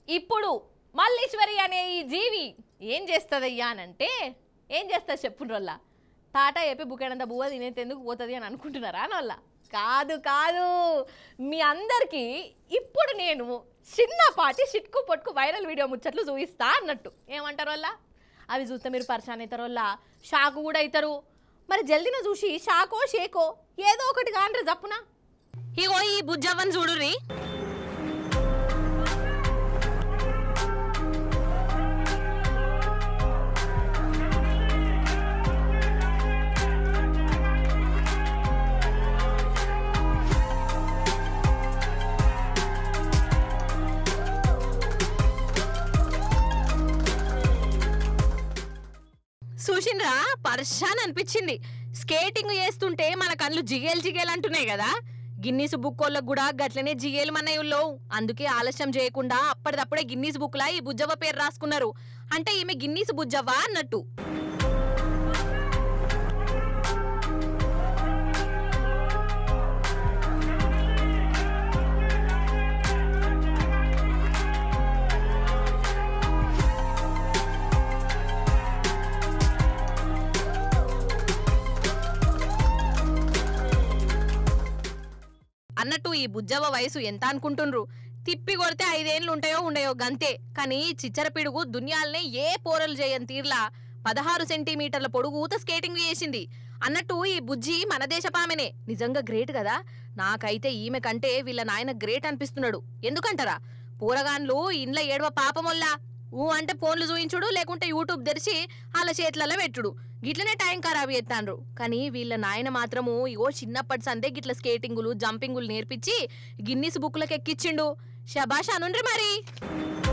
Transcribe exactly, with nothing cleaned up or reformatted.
ఇప్పుడు మల్లీశ్వరి అనే ఈ జీవి ఏం చేస్తుందయ్యా అనంటే ఏం చేస్తుంది చెప్పుండ్రల్లా టాటా చెప్పి బుకేనంత బువ్వ తినేందుకు పోతుంది అని అనుకుంటున్నారా అని వల్ల కాదు కాదు మీ అందరికీ ఇప్పుడు నేను చిన్నపాటి చిట్కు పొట్టుకు వైరల్ వీడియో ముచ్చట్లు చూపిస్తా అన్నట్టు ఏమంటారు వల్ల అవి చూస్తే మీరు పరిశాన్ అవుతారు వల్ల షాకు కూడా అవుతారు మరి జల్దిన చూసి షాకో షేకో ఏదో ఒకటి కాండ్రు జప్పునా ఇగో ఈ బుజ్జవ్వని చూడుర్రి చూసిండ్రా పర్షాన్ అనిపించింది స్కేటింగ్ చేస్తుంటే మన కళ్ళు జిగేలు జిగేలు అంటున్నాయి కదా గిన్నీస్ బుక్ వాళ్ళకు కూడా గట్లనే జిగేలు మన్నయ్యలో అందుకే ఆలస్యం చేయకుండా అప్పటిదప్పుడే గిన్నీస్ బుక్ లా ఈ బుజ్జవ్వ పేరు రాసుకున్నారు అంటే ఈమె గిన్నీస్ బుజ్జవ్వ అన్నట్టు అన్నట్టు ఈ బుజ్జవ్వ వయసు ఎంత అనుకుంటుండ్రు తిప్పి కొడితే ఐదేళ్లు ఉంటాయో ఉండయో గంతే కానీ చిచ్చర పిడుగు దునియాలనే ఏ పోరలు చేయని తీర్లా పదహారు సెంటీమీటర్ల పొడుగుత స్కేటింగ్ చేసింది అన్నట్టు ఈ బుజ్జి మన దేశపామెనే నిజంగా గ్రేట్ కదా నాకైతే ఈమె కంటే వీళ్ళ నాయన గ్రేట్ అనిపిస్తున్నాడు ఎందుకంటారా పోరగాన్లు ఇండ్ల ఏడవ పాపమొల్లా ఊ అంటే ఫోన్లు చూయించుడు లేకుంటే యూట్యూబ్ తెరిచి వాళ్ళ చేతులలో పెట్టుడు గిట్లనే టైం ఖరాబ్ చేస్తాండ్రు కానీ వీళ్ళ నాయన మాత్రము ఇగో చిన్నప్పటి సందే గిట్ల స్కేటింగులు జంపింగులు నేర్పించి గిన్నీస్ బుక్లకు ఎక్కిచ్చిండు శబాష్ అనుండ్రి మరి